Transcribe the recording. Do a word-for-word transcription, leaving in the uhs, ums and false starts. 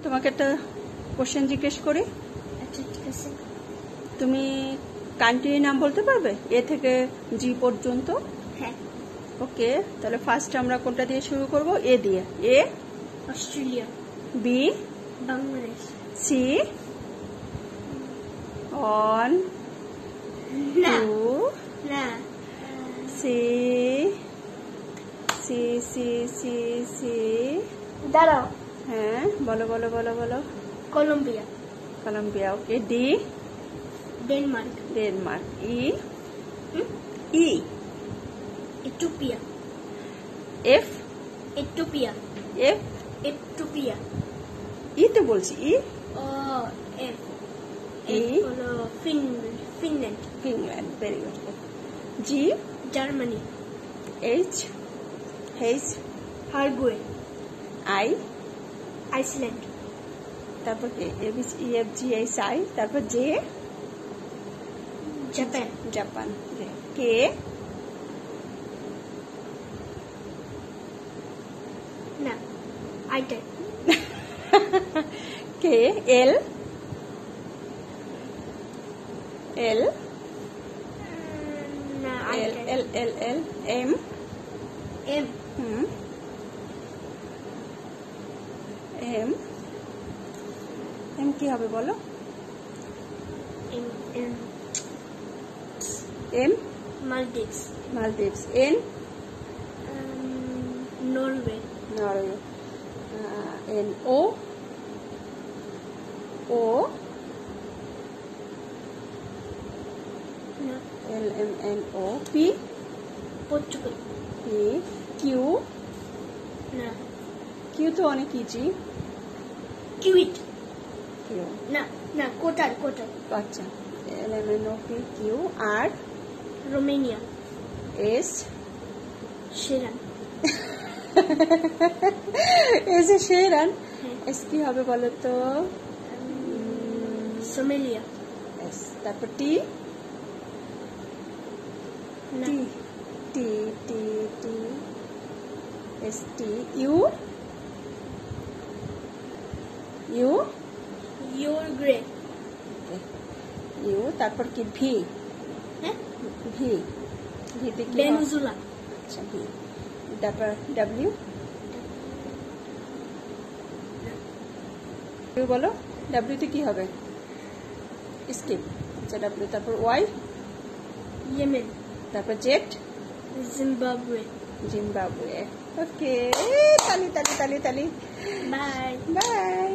তোমাকে একটা কোশ্চেন জিজ্ঞেস করি। আচ্ছা ঠিক আছে। তুমি কান্ট্রির নাম বলতে পারবে এ থেকে জি পর্যন্ত? হ্যাঁ। ওকে, তাহলে ফার্স্ট আমরা কোনটা দিয়ে শুরু করব? এ দিয়ে। A Australia. B Bangladesh. C one না টু না C C C C C দাঁড়াও। হ্যাঁ বলো বলো বলো বলো। Colombia. Colombia. Okay, D Denmark. Denmark. E E Ethiopia. F Ethiopia. F Ethiopia. E তো বলছি। ই ও এফ ই হলো Finland. Finland. Finland. Very good. G Germany. H H হারগুয়ে। I Iceland. তারপর কে? A B C E F G H I. তারপর J Japan. Japan. K না আইটা। K L L না এল আইটা। L L L M M hmm M M কি হবে বলো? M M M Maldives. Maldives. N Norway. Norway. N O O না L M N O P Portugal. P Q না Q তো অনেক easy. Quit. Q না না Qatar Qatar. আচ্ছা, L M N O P Q. R Romania. S সেরান। S এ শেরান। এস কি হবে বলো তো? সোমালিয়া। এস। তারপর টি না T T T T S T U U Uruguay. U. তারপর কি? ভি হ্যাঁ ভি ভিতে কি? ভেনেজুয়েলা। আচ্ছা, ভি। তারপর ডাব্লিউ বলো। ডাব্লিউতে কি হবে? স্কিপ। আচ্ছা, ডাব্লিউ। তারপর ওয়াই। ইয়েমেন। তারপর জেড। জিম্বাবুয়ে। জিম্বাবুয়ে। ওকে, তালি তালি তালি তালি। Bye by.